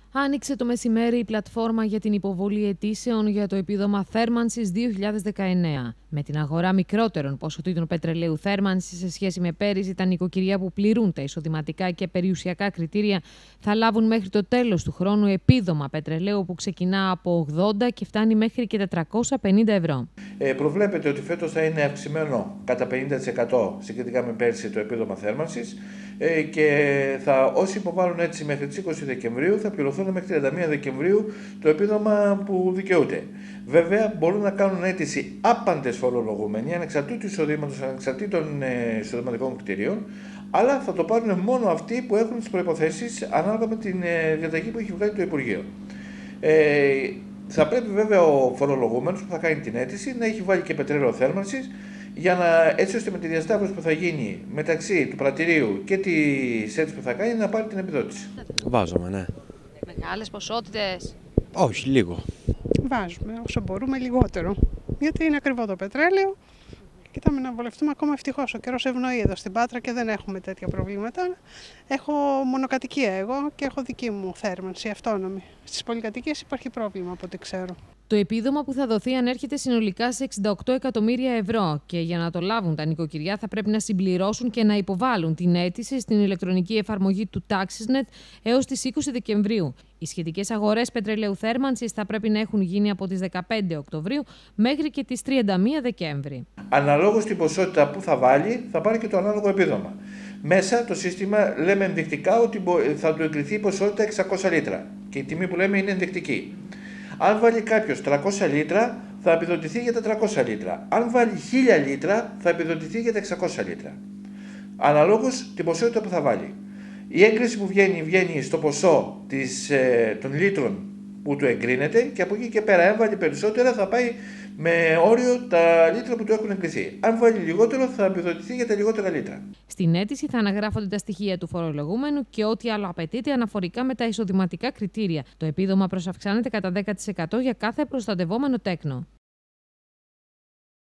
Άνοιξε το μεσημέρι η πλατφόρμα για την υποβολή αιτήσεων για το επίδομα θέρμανσης 2019. Με την αγορά μικρότερων ποσοτήτων πετρελαίου θέρμανσης σε σχέση με πέρυσι, τα νοικοκυριά που πληρούν τα εισοδηματικά και περιουσιακά κριτήρια θα λάβουν μέχρι το τέλος του χρόνου επίδομα πετρελαίου που ξεκινά από 80 και φτάνει μέχρι και 450 ευρώ. Προβλέπεται ότι φέτος θα είναι αυξημένο κατά 50% συγκριτικά με πέρσι το επίδομα θέρμανσης και όσοι υποβάλλουν έτσι μέχρι τις 20 Δεκεμβρίου θα πληρωθούν μέχρι 31 Δεκεμβρίου το επίδομα που δικαιούται. Βέβαια, μπορούν να κάνουν αίτηση άπαντες φορολογούμενοι, ανεξαρτήτου εισοδήματος, ανεξαρτήτων εισοδηματικών κριτηρίων, αλλά θα το πάρουν μόνο αυτοί που έχουν τις προϋποθέσεις ανάλογα με την διαταγή που έχει βγάλει το Υπουργείο. Θα πρέπει βέβαια ο φορολογούμενος που θα κάνει την αίτηση να έχει βάλει και πετρέλαιο θέρμανσης, έτσι ώστε με τη διασταύρωση που θα γίνει μεταξύ του πρατηρίου και της αίτησης που θα κάνει να πάρει την επιδότηση. Βάζουμε, ναι. Μεγάλες ποσότητες? Όχι, λίγο. Βάζουμε όσο μπορούμε λιγότερο. Γιατί είναι ακριβό το πετρέλαιο. Κοιτάμε να βολευτούμε ακόμα, ευτυχώς. Ο καιρός ευνοεί εδώ στην Πάτρα και δεν έχουμε τέτοια προβλήματα. Έχω μονοκατοικία εγώ και έχω δική μου θέρμανση αυτόνομη. Στις πολυκατοικίες υπάρχει πρόβλημα από ό,τι ξέρω. Το επίδομα που θα δοθεί ανέρχεται συνολικά σε 68 εκατομμύρια ευρώ και για να το λάβουν τα νοικοκυριά θα πρέπει να συμπληρώσουν και να υποβάλουν την αίτηση στην ηλεκτρονική εφαρμογή του TaxisNet έως τις 20 Δεκεμβρίου. Οι σχετικές αγορές πετρελαίου θέρμανσης θα πρέπει να έχουν γίνει από τις 15 Οκτωβρίου μέχρι και τις 31 Δεκέμβρη. Αναλόγως την ποσότητα που θα βάλει, θα πάρει και το ανάλογο επίδομα. Μέσα το σύστημα λέμε ενδεικτικά ότι θα του εγκριθεί η ποσότητα 600 λίτρα και η τιμή που λέμε είναι ενδεικτική. Αν βάλει κάποιος 300 λίτρα, θα επιδοτηθεί για τα 300 λίτρα. Αν βάλει 1000 λίτρα, θα επιδοτηθεί για τα 600 λίτρα. Αναλόγως την ποσότητα που θα βάλει. Η έγκριση που βγαίνει στο ποσό των λίτρων που του εγκρίνεται και από εκεί και πέρα, αν βάλει περισσότερα, θα πάει με όριο τα λίτρα που του έχουν εγκριθεί. Αν βάλει λιγότερο, θα επιδοτηθεί για τα λιγότερα λίτρα. Στην αίτηση θα αναγράφονται τα στοιχεία του φορολογούμενου και ό,τι άλλο απαιτείται αναφορικά με τα εισοδηματικά κριτήρια. Το επίδομα προσαυξάνεται κατά 10% για κάθε προστατευόμενο τέκνο.